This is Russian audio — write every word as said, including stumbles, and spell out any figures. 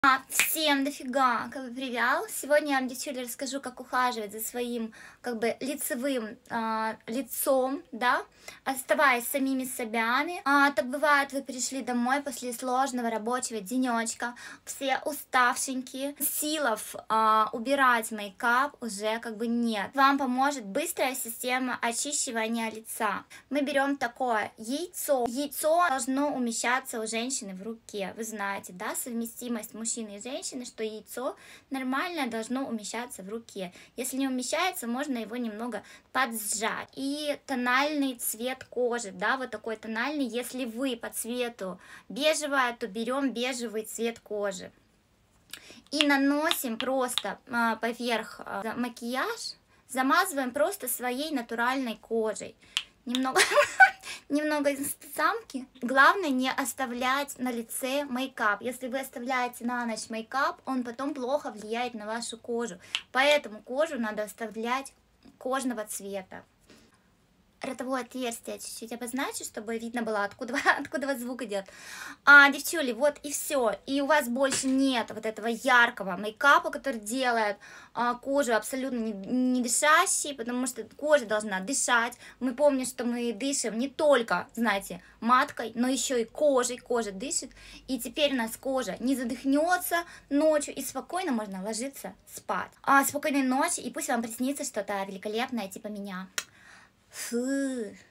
А, всем дофига, как бы привет. Сегодня я вам, девчули, расскажу, как ухаживать за своим, как бы, лицевым а, лицом, да, оставаясь самими собями. А, так бывает, вы пришли домой после сложного рабочего денечка, все уставшенькие, силов а, убирать мейкап уже как бы нет. Вам поможет быстрая система очищивания лица. Мы берем такое яйцо. Яйцо должно умещаться у женщины в руке. Вы знаете, да, совместимость мужчины и женщины, что яйцо нормально должно умещаться в руке. Если не умещается, можно его немного поджать. И тональный цвет кожи, да, вот такой тональный. Если вы по цвету бежевая, то берем бежевый цвет кожи. И наносим просто а, поверх а, макияж, замазываем просто своей натуральной кожей. Немного, немного самки. Главное не оставлять на лице мейкап. Если вы оставляете на ночь мейкап, он потом плохо влияет на вашу кожу. Поэтому кожу надо оставлять кожного цвета. Ротовое отверстие чуть-чуть обозначу, чтобы видно было, откуда, откуда вот звук идет. А, девчули, вот и все. И у вас больше нет вот этого яркого мейкапа, который делает а, кожу абсолютно не, не дышащей, потому что кожа должна дышать. Мы помним, что мы дышим не только, знаете, маткой, но еще и кожей. Кожа дышит. И теперь у нас кожа не задохнется ночью, и спокойно можно ложиться спать. А, спокойной ночи, и пусть вам приснится что-то великолепное, типа меня. Фу.